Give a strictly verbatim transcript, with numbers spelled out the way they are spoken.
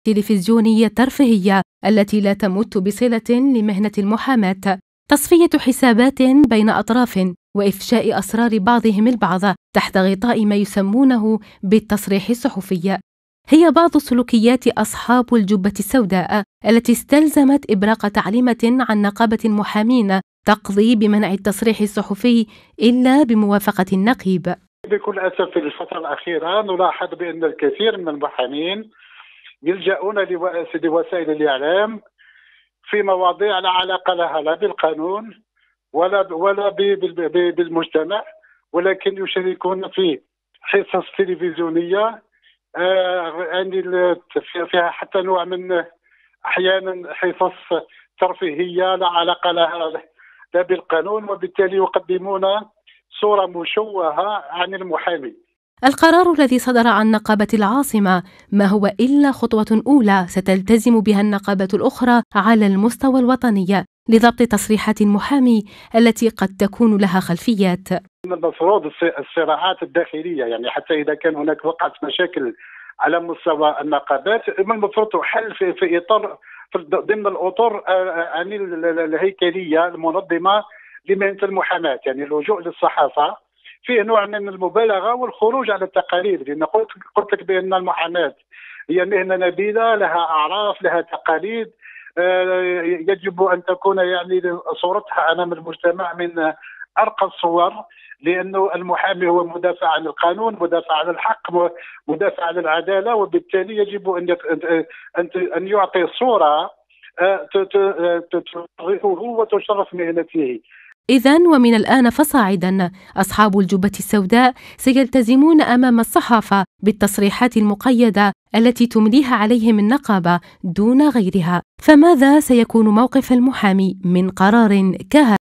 التلفزيونية الترفيهية التي لا تمت بصلة لمهنة المحاماة، تصفية حسابات بين أطراف وإفشاء أسرار بعضهم البعض تحت غطاء ما يسمونه بالتصريح الصحفي، هي بعض سلوكيات أصحاب الجبة السوداء التي استلزمت إبراق تعليمة عن نقابة المحامين تقضي بمنع التصريح الصحفي إلا بموافقة النقيب. بكل أسف في الفترة الأخيرة نلاحظ بأن الكثير من المحامين يلجؤون لوسائل الإعلام في مواضيع لا علاقة لها لا بالقانون ولا ولا بالمجتمع، ولكن يشاركون في حصص تلفزيونية يعني فيها حتى نوع من أحيانا حصص ترفيهية لا علاقة لها لا بالقانون، وبالتالي يقدمون صورة مشوهة عن المحامي. القرار الذي صدر عن نقابة العاصمة ما هو إلا خطوة أولى ستلتزم بها النقابة الأخرى على المستوى الوطني لضبط تصريحات المحامي التي قد تكون لها خلفيات. المفروض الصراعات الداخلية، يعني حتى إذا كان هناك وقعت مشاكل على مستوى النقابات المفروض تحل في, في إطار ضمن الأطر يعني الهيكلية المنظمة لمهنة المحاماة. يعني اللجوء للصحافة فيه نوع من المبالغة والخروج على التقاليد، لأن قلت قلت لك بأن المحاماة هي مهنة نبيلة لها أعراف لها تقاليد، يجب أن تكون يعني صورتها أمام المجتمع من أرقى الصور، لأنه المحامي هو مدافع عن القانون، مدافع عن الحق، مدافع عن العدالة، وبالتالي يجب أن أن يعطي صورة تشرفه وتشرف مهنته. إذن ومن الآن فصاعدا أصحاب الجبة السوداء سيلتزمون أمام الصحافة بالتصريحات المقيدة التي تمليها عليهم النقابة دون غيرها، فماذا سيكون موقف المحامي من قرار كهذا؟